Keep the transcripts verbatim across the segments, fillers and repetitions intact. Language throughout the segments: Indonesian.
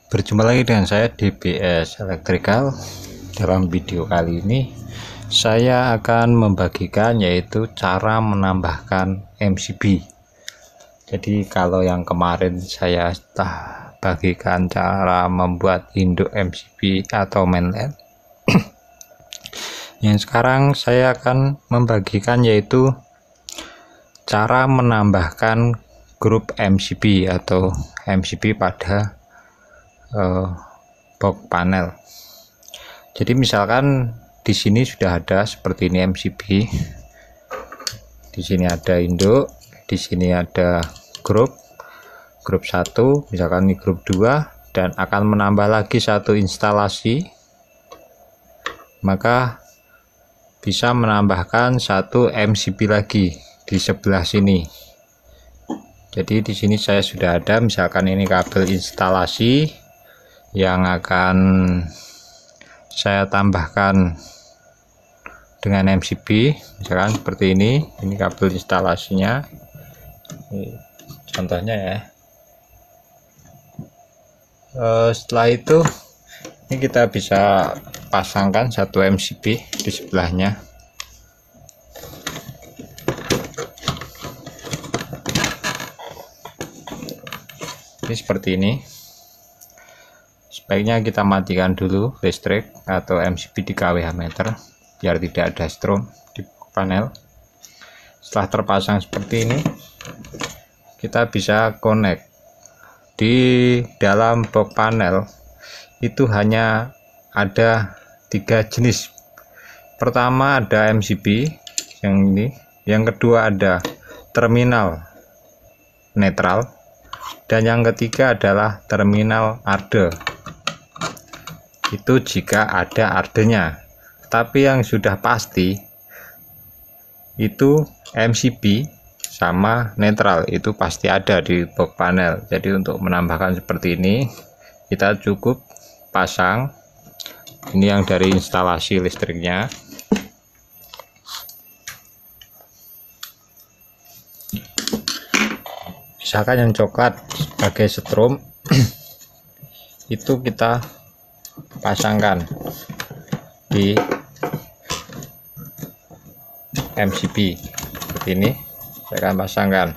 Berjumpa lagi dengan saya D B S Electrical. Dalam video kali ini saya akan membagikan yaitu cara menambahkan M C B. Jadi kalau yang kemarin saya telah bagikan cara membuat induk M C B atau mainland, yang sekarang saya akan membagikan yaitu cara menambahkan grup M C B atau M C B pada Uh, box panel. Jadi misalkan di sini sudah ada seperti ini M C B, di sini ada induk, di sini ada grup grup satu, misalkan ini grup dua, dan akan menambah lagi satu instalasi, maka bisa menambahkan satu M C B lagi di sebelah sini. Jadi di sini saya sudah ada, misalkan ini kabel instalasi yang akan saya tambahkan dengan M C B, misalkan seperti ini. Ini kabel instalasinya, ini contohnya ya. E, setelah itu ini kita bisa pasangkan satu M C B di sebelahnya. Ini seperti ini. Sebaiknya kita matikan dulu listrik atau M C B di K W H meter biar tidak ada strom di panel. Setelah terpasang seperti ini, kita bisa connect. Di dalam box panel itu hanya ada tiga jenis. Pertama ada M C B yang ini, yang kedua ada terminal netral, dan yang ketiga adalah terminal arde. Itu jika ada ardenya, tapi yang sudah pasti itu M C B sama netral itu pasti ada di box panel. Jadi untuk menambahkan seperti ini, kita cukup pasang ini yang dari instalasi listriknya. Misalkan yang coklat sebagai strom itu kita pasangkan di M C B seperti ini. Saya akan pasangkan.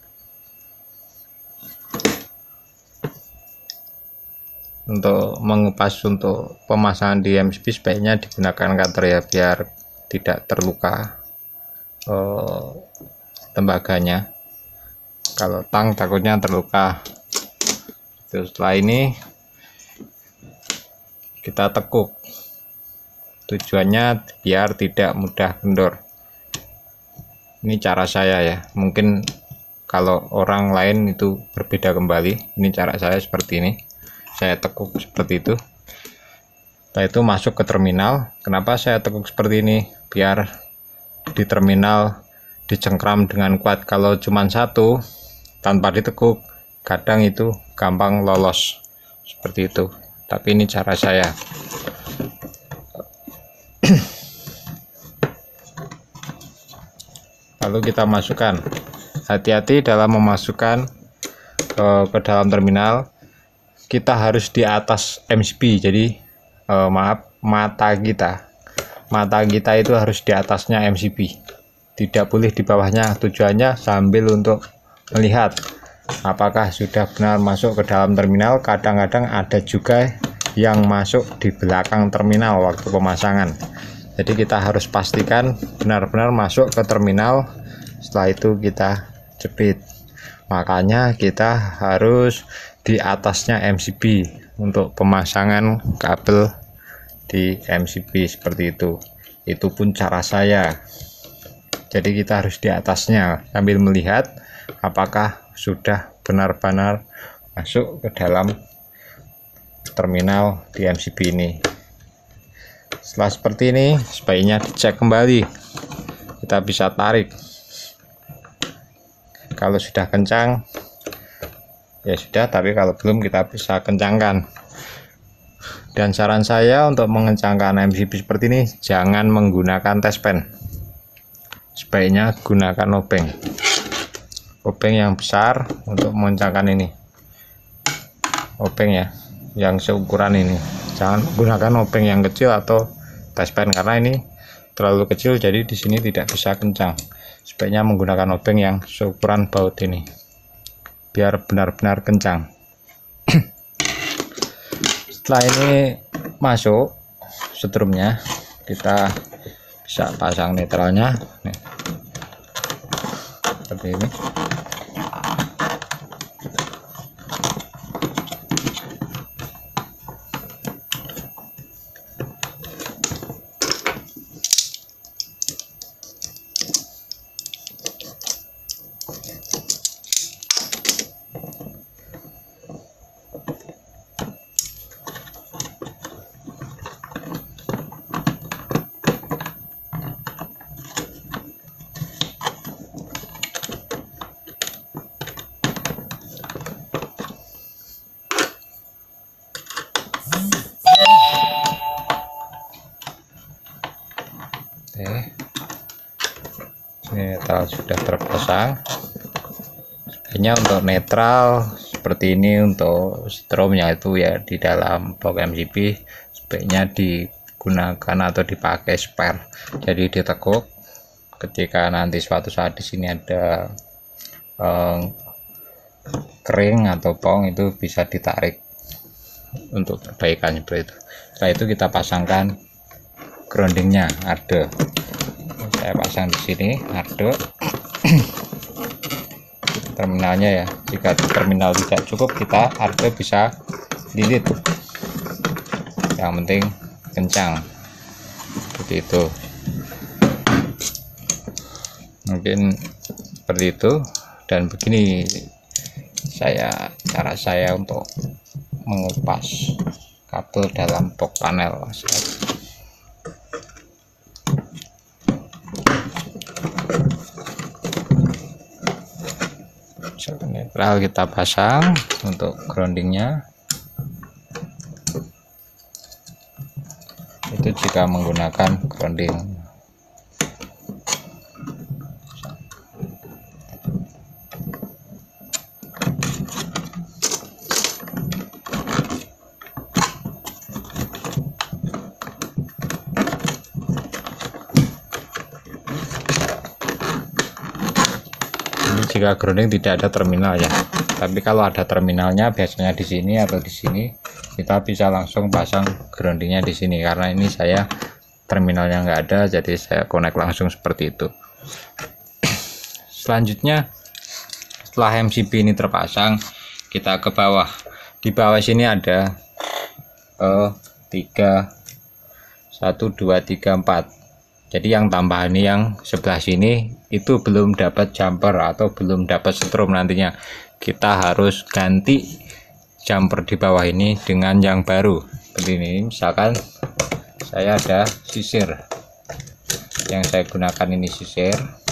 Untuk mengupas untuk pemasangan di M C B sebaiknya digunakan cutter ya, biar tidak terluka eh, tembaganya. Kalau tang takutnya terluka. Terus setelah ini kita tekuk, tujuannya biar tidak mudah kendor. Ini cara saya ya, mungkin kalau orang lain itu berbeda kembali. Ini cara saya seperti ini, saya tekuk seperti itu. Setelah itu masuk ke terminal. Kenapa saya tekuk seperti ini? Biar di terminal dicengkram dengan kuat. Kalau cuma satu tanpa ditekuk, kadang itu gampang lolos seperti itu. Tapi ini cara saya. Lalu kita masukkan. Hati-hati dalam memasukkan ke, ke dalam terminal. Kita harus di atas M C B. Jadi eh, maaf, mata kita mata kita itu harus di atasnya M C B, tidak boleh di bawahnya. Tujuannya sambil untuk melihat apakah sudah benar masuk ke dalam terminal. Kadang-kadang ada juga yang masuk di belakang terminal waktu pemasangan. Jadi kita harus pastikan benar-benar masuk ke terminal. Setelah itu kita jepit. Makanya kita harus di atasnya M C B untuk pemasangan kabel di M C B seperti itu. Itu pun cara saya. Jadi kita harus di atasnya sambil melihat apakah sudah benar-benar masuk ke dalam terminal di M C B ini. Setelah seperti ini, sebaiknya dicek kembali. Kita bisa tarik. Kalau sudah kencang, ya sudah, tapi kalau belum kita bisa kencangkan. Dan saran saya untuk mengencangkan M C B seperti ini, jangan menggunakan test pen. Sebaiknya gunakan obeng. Obeng yang besar untuk mengencangkan ini. Obeng ya. yang seukuran ini. Jangan gunakan obeng yang kecil atau taspen karena ini terlalu kecil, jadi di sini tidak bisa kencang. Sebaiknya menggunakan obeng yang seukuran baut ini biar benar-benar kencang. Setelah ini masuk setrumnya, kita bisa pasang netralnya nih, seperti ini. Oke, netral sudah terpasang. Hanya untuk netral seperti ini, untuk stromnya itu ya di dalam box M C B sebaiknya digunakan atau dipakai spare. Jadi ditekuk ketika nanti suatu saat di sini ada eh, kering atau pong, itu bisa ditarik untuk perbaikan seperti itu. Setelah itu kita pasangkan groundingnya, arde. Saya pasang di sini arde. Terminalnya ya, jika terminal tidak cukup kita arde bisa lilit, yang penting kencang, seperti itu. Mungkin seperti itu. Dan begini saya cara saya untuk mengupas kabel dalam box panel. Netral kita pasang untuk groundingnya. Itu jika menggunakan grounding. Jika grounding tidak ada terminal ya, tapi kalau ada terminalnya biasanya di sini atau di sini, kita bisa langsung pasang groundingnya di sini. Karena ini saya terminalnya nggak ada, jadi saya connect langsung seperti itu. Selanjutnya setelah M C B ini terpasang, kita ke bawah. Di bawah sini ada eh, tiga satu dua tiga empat. Jadi yang tambahan ini yang sebelah sini itu belum dapat jumper atau belum dapat setrum. Nantinya kita harus ganti jumper di bawah ini dengan yang baru seperti ini. Misalkan saya ada sisir, yang saya gunakan ini sisir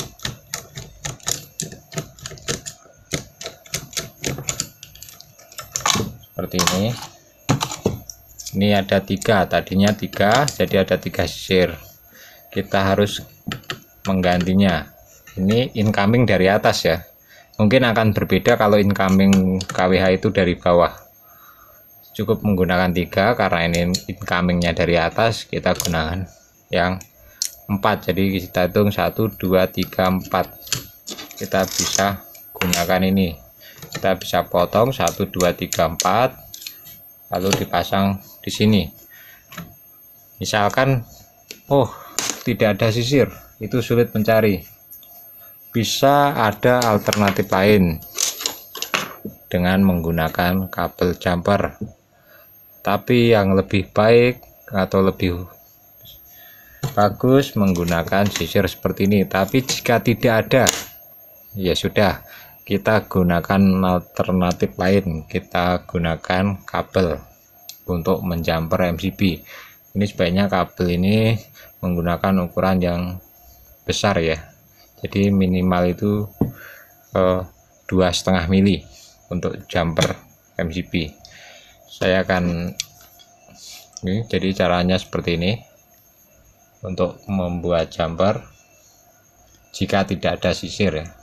seperti ini. Ini ada tiga, tadinya tiga, jadi ada tiga sisir. Kita harus menggantinya. Ini incoming dari atas ya, mungkin akan berbeda kalau incoming K W H itu dari bawah. Cukup menggunakan tiga karena ini incomingnya dari atas, kita gunakan yang empat. Jadi kita hitung satu dua tiga empat, kita bisa gunakan ini. Kita bisa potong satu dua tiga empat lalu dipasang di sini. Misalkan oh tidak ada sisir, itu sulit mencari, bisa ada alternatif lain dengan menggunakan kabel jumper. Tapi yang lebih baik atau lebih bagus menggunakan sisir seperti ini. Tapi jika tidak ada, ya sudah, kita gunakan alternatif lain. Kita gunakan kabel untuk menjumper M C B. Ini sebaiknya kabel ini menggunakan ukuran yang besar ya, jadi minimal itu dua setengah mili untuk jumper M C B. Saya akan ini, jadi caranya seperti ini untuk membuat jumper jika tidak ada sisir ya.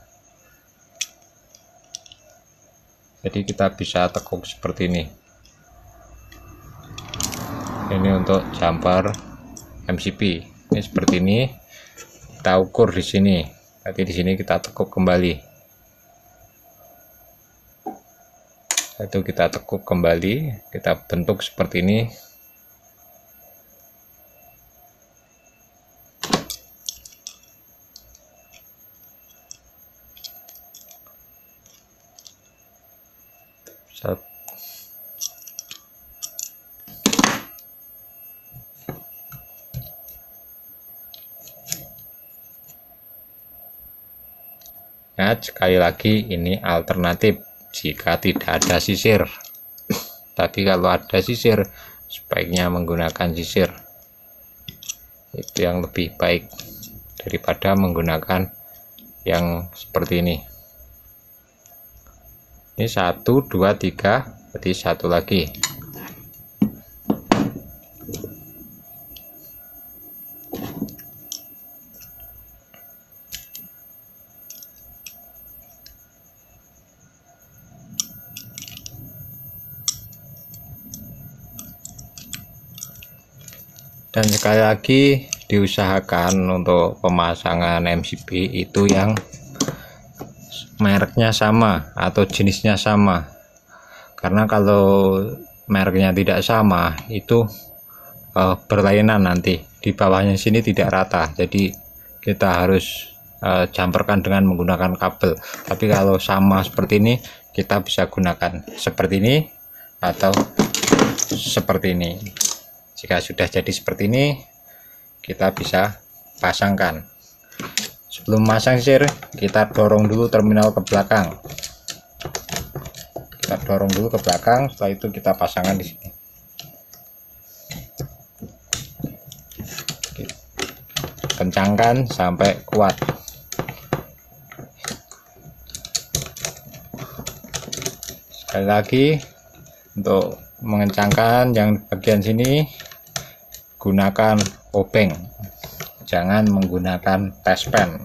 Jadi kita bisa tekuk seperti ini. Ini untuk jumper M C B. Ini seperti ini. Kita ukur di sini. Nanti di sini kita tekuk kembali. Itu kita tekuk kembali, kita bentuk seperti ini. Set. Nah, sekali lagi ini alternatif jika tidak ada sisir. Tapi kalau ada sisir, sebaiknya menggunakan sisir. Itu yang lebih baik daripada menggunakan yang seperti ini. Ini satu, dua, tiga, berarti satu lagi. Dan sekali lagi diusahakan untuk pemasangan M C B itu yang mereknya sama atau jenisnya sama, karena kalau mereknya tidak sama itu uh, berlainan, nanti di bawahnya sini tidak rata, jadi kita harus uh, jamperkan dengan menggunakan kabel. Tapi kalau sama seperti ini, kita bisa gunakan seperti ini atau seperti ini. Jika sudah jadi seperti ini, kita bisa pasangkan. Sebelum masang sisir, kita dorong dulu terminal ke belakang. Kita dorong dulu ke belakang, setelah itu kita pasangkan di sini. Kencangkan sampai kuat. Sekali lagi, untuk mengencangkan yang bagian sini, gunakan obeng, jangan menggunakan tespen.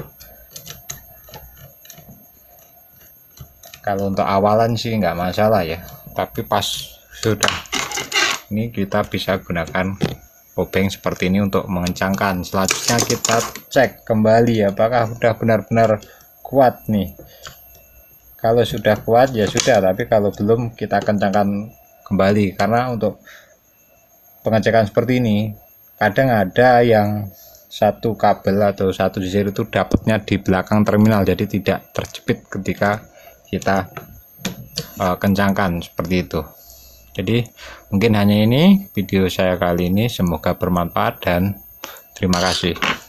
Kalau untuk awalan sih nggak masalah ya, tapi pas sudah ini kita bisa gunakan obeng seperti ini untuk mengencangkan. Selanjutnya kita cek kembali apakah sudah benar-benar kuat nih. Kalau sudah kuat ya sudah, tapi kalau belum kita kencangkan kembali, karena untuk pengecekan seperti ini kadang ada yang satu kabel atau satu sisir itu dapatnya di belakang terminal, jadi tidak terjepit ketika kita uh, kencangkan seperti itu. Jadi mungkin hanya ini video saya kali ini, semoga bermanfaat dan terima kasih.